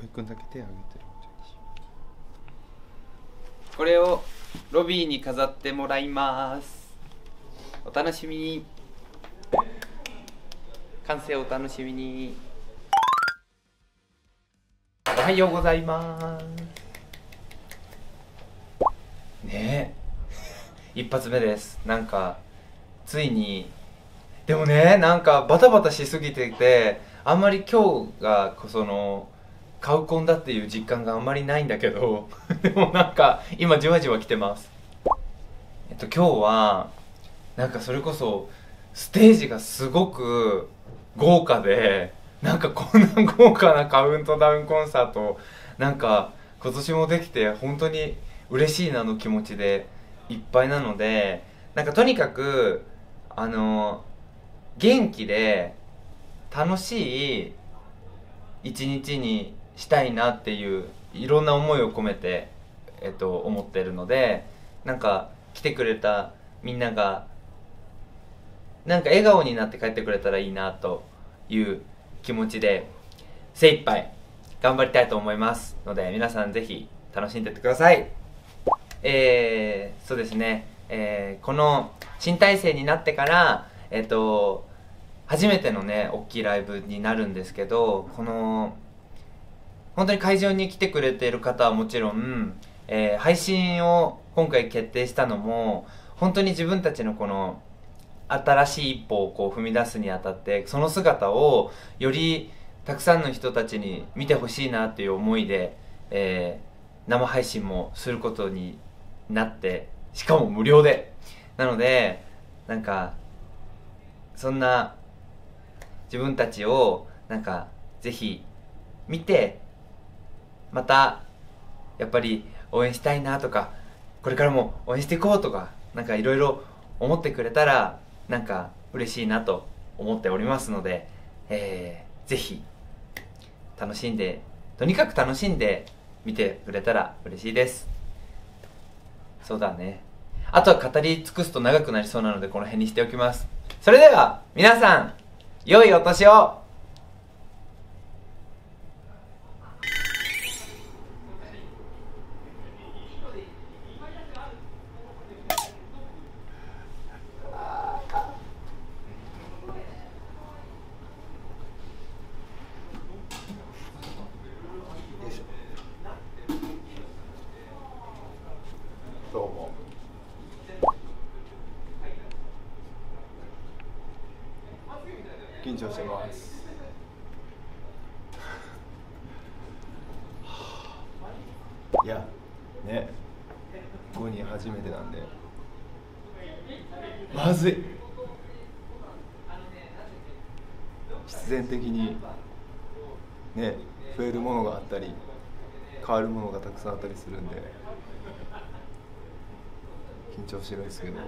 いくんだけ手挙げてる。 これをロビーに飾ってもらいます。お楽しみに。完成をお楽しみに。おはようございます。ねえ、一発目です。なんかついに、でもね、なんかバタバタしすぎてて、あんまり今日がそのカウコンだっていう実感があんまりないんだけどでもなんか今じわじわ来てます。今日はなんかそれこそステージがすごく豪華で、なんかこんな豪華なカウントダウンコンサートなんか今年もできて本当に嬉しいなの気持ちでいっぱいなので、なんかとにかく元気で楽しい一日にしたいなっていういろんな思いを込めて、思ってるので、なんか来てくれたみんながなんか笑顔になって帰ってくれたらいいなという気持ちで精一杯頑張りたいと思いますので、皆さんぜひ楽しんでってください。そうですね、この新体制になってから初めてのね大きいライブになるんですけど、この本当に会場に来てくれている方はもちろん、配信を今回決定したのも本当に自分たちのこの新しい一歩をこう踏み出すにあたって、その姿をよりたくさんの人たちに見てほしいなっていう思いで、生配信もすることになって、しかも無料でなので、なんかそんな自分たちをなんかぜひ見て、またやっぱり応援したいなとか、これからも応援していこうとか、なんかいろいろ思ってくれたらなんか嬉しいなと思っておりますので、ぜひ楽しんで、とにかく楽しんで見てくれたら嬉しいです。そうだね、あとは語り尽くすと長くなりそうなのでこの辺にしておきます。それでは皆さん、良いお年を。 どうも。緊張してます。いやね、5人初めてなんでまずい。必然的にね、増えるものがあったり変わるものがたくさんあったりするんで緊張してるんですけど、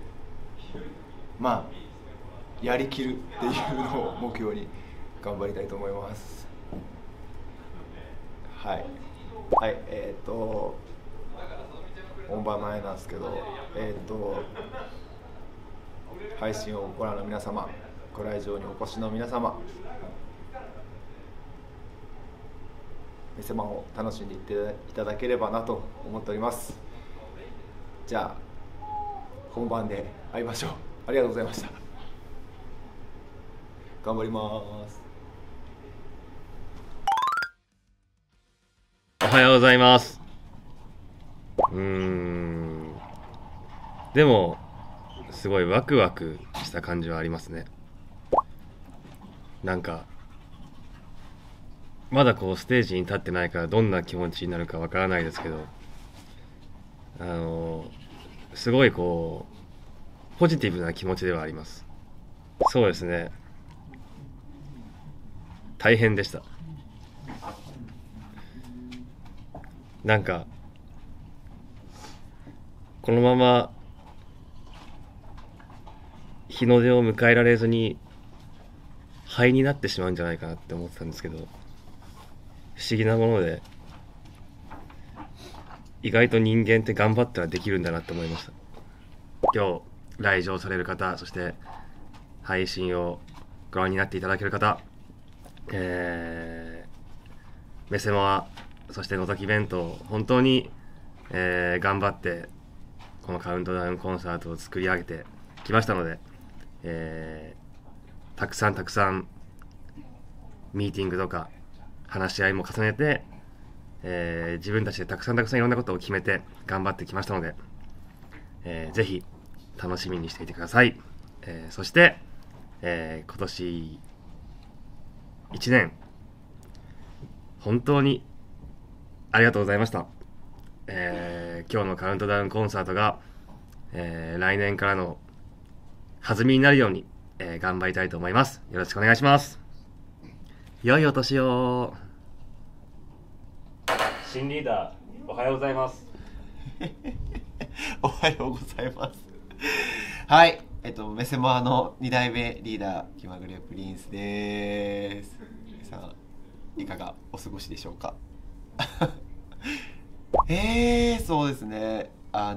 まあやりきるっていうのを目標に頑張りたいと思います。はい、はい、本番前なんですけど、配信をご覧の皆様、ご来場にお越しの皆様、見せ場を楽しんでいただければなと思っております。じゃあ本番で会いましょう。ありがとうございました。頑張ります。 おはようございます。でもすごいワクワクした感じはありますね。なんかまだこうステージに立ってないからどんな気持ちになるかわからないですけど、すごいこうポジティブな気持ちではあります。そうですね、大変でした。なんかこのまま日の出を迎えられずに灰になってしまうんじゃないかなって思ってたんですけど、不思議なもので意外と人間って頑張ったらできるんだなって思いました。今日来場される方、そして配信をご覧になっていただける方、 メセモア、そしてのぞき弁当、本当に、頑張ってこのカウントダウンコンサートを作り上げてきましたので、たくさんミーティングとか話し合いも重ねて、自分たちでたくさんいろんなことを決めて頑張ってきましたので、ぜひ楽しみにしていてください。そして、今年1年本当にありがとうございました。今日のカウントダウンコンサートが、来年からの弾みになるように、頑張りたいと思います。よろしくお願いします。良いお年を。新リーダー、おはようございます。 おはようございます。はい、メセモアの2代目リーダー、気まぐれプリンスです。皆さんいかがお過ごしでしょうか。そうですね、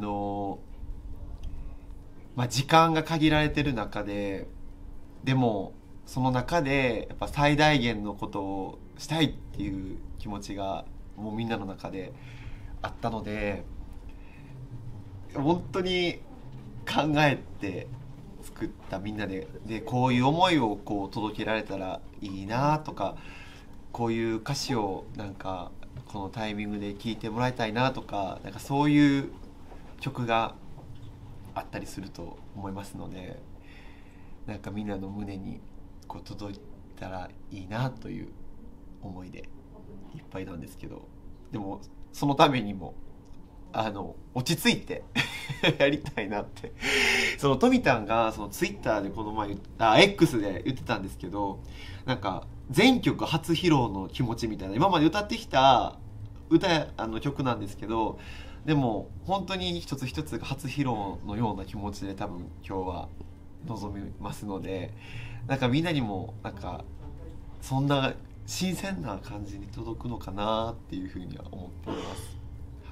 時間が限られてる中で、でもその中でやっぱ最大限のことをしたいっていう気持ちがもうみんなの中であったので、本当に考えて作ったみんなで、こういう思いをこう届けられたらいいなとか、こういう歌詞をなんかこのタイミングで聴いてもらいたいなとか、なんかそういう曲があったりすると思いますので、なんかみんなの胸にこう届いたらいいなという思いでいっぱいなんですけど、でもそのためにも落ち着いてやりたいなって、そのトミタンがそのツイッターでこの前X で言ってたんですけど、なんか全曲初披露の気持ちみたいな、今まで歌ってきた曲なんですけど、でも本当に一つ一つが初披露のような気持ちで多分今日は臨みますので、なんかみんなにもなんかそんな新鮮な感じに届くのかなっていうふうには思っています。はい。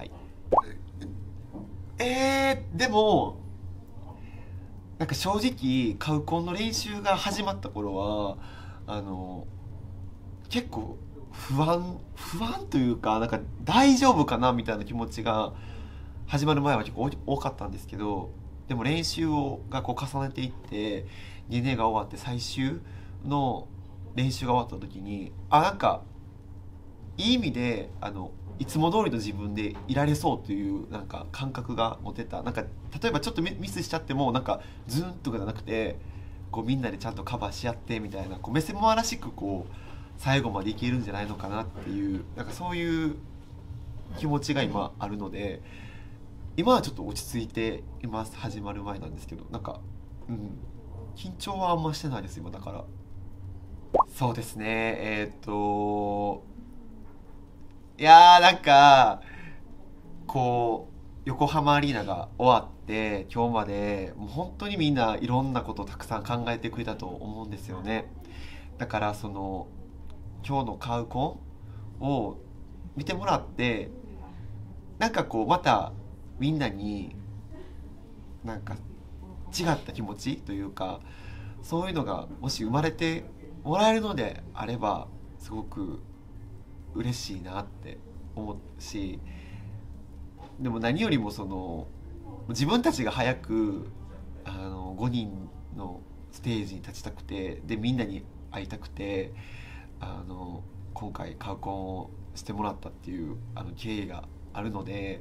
でもなんか正直カウコンの練習が始まった頃は結構不安というか、なんか大丈夫かなみたいな気持ちが始まる前は結構多かったんですけど、でも練習がこう重ねていって2年が終わって最終の練習が終わった時に、なんかいい意味でいつも通りの自分でいられそうというなんか感覚が持てた。なんか例えばちょっとミスしちゃってもなんかズーンとかじゃなくて、こうみんなでちゃんとカバーし合ってみたいな、こうメセモアらしくこう最後までいけるんじゃないのかなっていう、なんかそういう気持ちが今あるので、今はちょっと落ち着いています。始まる前なんですけど、なんか緊張はあんましてないです今だから。そうですね、いやーなんかこう横浜アリーナが終わって今日までもう本当にみんないろんなことをたくさん考えてくれたと思うんですよね。だからその今日のカウコンを見てもらって、なんかこうまたみんなになんか違った気持ちというか、そういうのがもし生まれてもらえるのであればすごく嬉しいなって思うし、でも何よりもその自分たちが早く5人のステージに立ちたくて、でみんなに会いたくて今回カウコンをしてもらったっていう経緯があるので、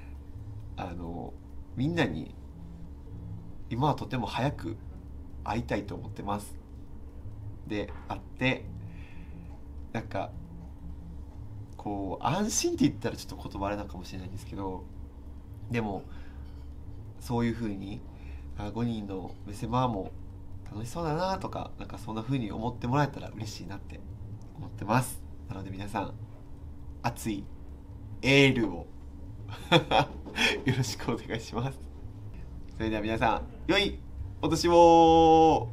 みんなに今はとても早く会いたいと思ってます。で会ってなんかこう安心って言ったらちょっと言葉あれなのかもしれないんですけど、でもそういう風に5人のメセマーも楽しそうだなとか、なんかそんな風に思ってもらえたら嬉しいなって思ってます。なので皆さん熱いエールをよろしくお願いします。それでは皆さん良いお年を。 お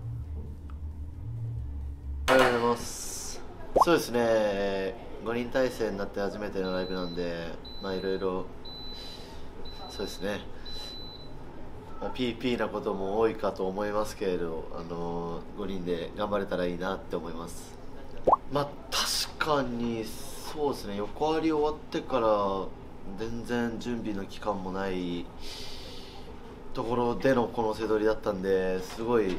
はようございます。そうですね、5人体制になって初めてのライブなんで、いろいろそうですね、PP なことも多いかと思いますけれど、5人で頑張れたらいいなって思います。確かにそうですね、横割り終わってから全然準備の期間もないところでのこの瀬取りだったんで、すごい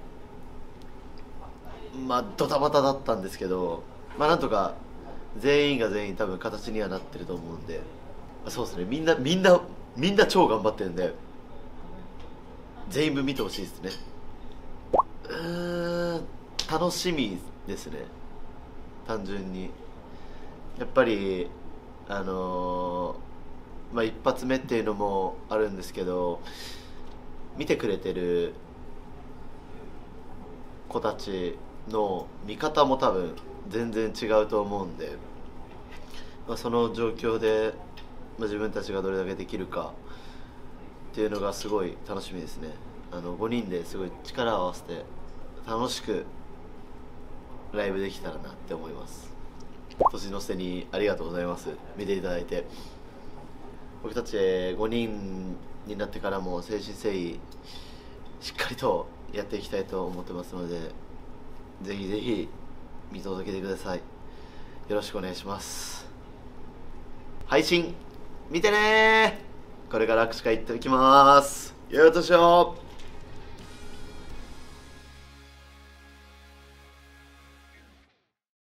ドタバタだったんですけど、なんとか全員が全員多分形にはなってると思うんで、そうですね、みんな超頑張ってるんで、全員分見てほしいですね。楽しみですね、単純に。やっぱり一発目っていうのもあるんですけど、見てくれてる子たちの見方も多分全然違うと思うんで、その状況で、自分たちがどれだけできるかっていうのがすごい楽しみですね。5人ですごい力を合わせて楽しくライブできたらなって思います。年の瀬にありがとうございます。見ていただいて。僕たち5人になってからも誠心誠意しっかりとやっていきたいと思ってますので、ぜひぜひ見届けてください。よろしくお願いします。配信見てねー。これから握手会行ってきます。よろしく。